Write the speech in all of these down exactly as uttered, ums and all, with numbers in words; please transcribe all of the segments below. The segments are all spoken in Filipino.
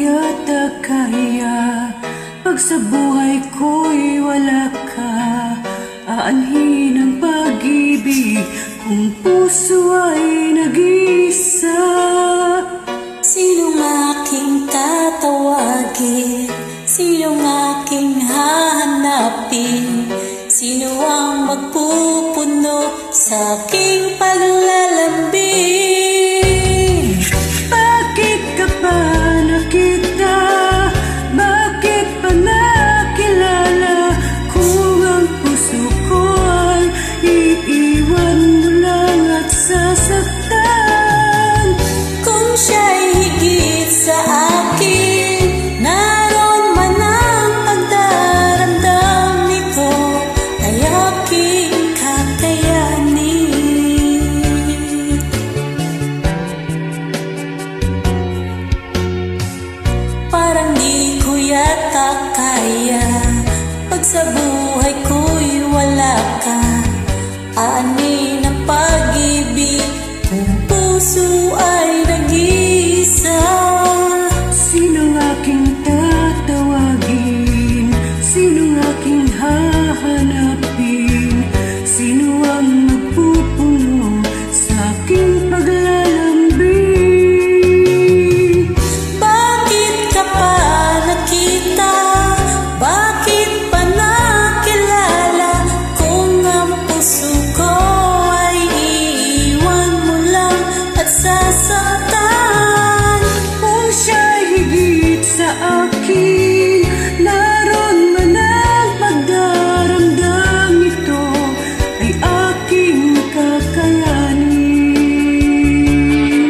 yata kaya pag sa buhay ko'y wala ka. Aanhin ang pag-ibig kung puso ay nag-isa. Sinong aking tatawagin? Sinong aking hahanapin? Sino ang magpupuno sa aking paglalambing? Bakit ka pa nakita? Bakit pa nakilala? Kung ang puso ko ay iiwan mo lang at sasaktan. Kung siya'y higit sa akin, naroon man ang pagdaramdam nito, ay aking kakayanin. Parang di ko yata kaya pag sa buhay ko'y wala ka. Aanin ang pag-ibig kung puso ay nag-isa. Sinong aking tatawagin? Sinong aking hahanapin? Sino ang magpupuno sa aking paglalambing? Bakit ka pa nakita? Bakit pa nakilala? Kung ang puso ko ay iiwan mo lang at sasaktan. Kung siya'y higit sa akin, naroon man ang pagdaramdam nito, ay aking kakayanin.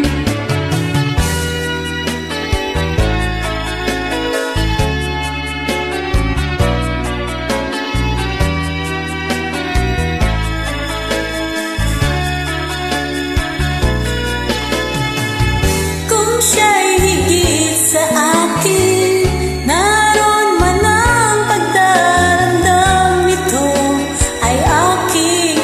Kung siya'y higit sa akin, naroon man ang pagdaramdam nito, ay aking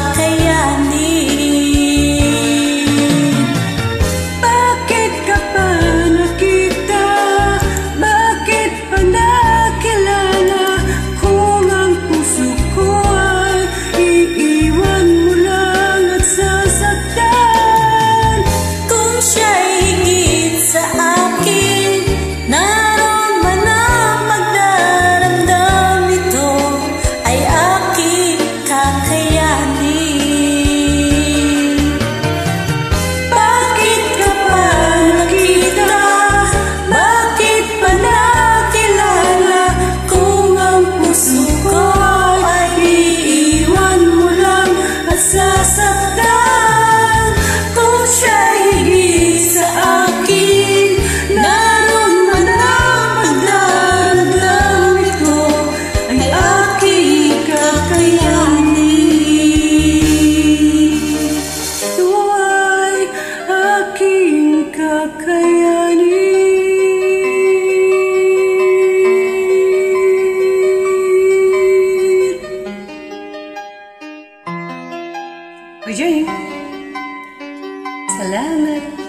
kakayanin. Bakit ka pa nakita? Bakit pa nakilala? Kung ang puso ko ay iiwan mo lang at sasaktan. Kung siya'y higit sa akin, naroon man ang pagdaramdam nito, ay aking kakayanin. Bakit ka pa nakita? Bakit pa nakilala? Kung ang puso ko ay iiwan mo lang at sasaktan. Kung siya'y higit sa akin, naroon man ang pagdaramdam nito, ay aking kakayanin. Ito ay aking kakayanin. Oy, Jane. Salamat.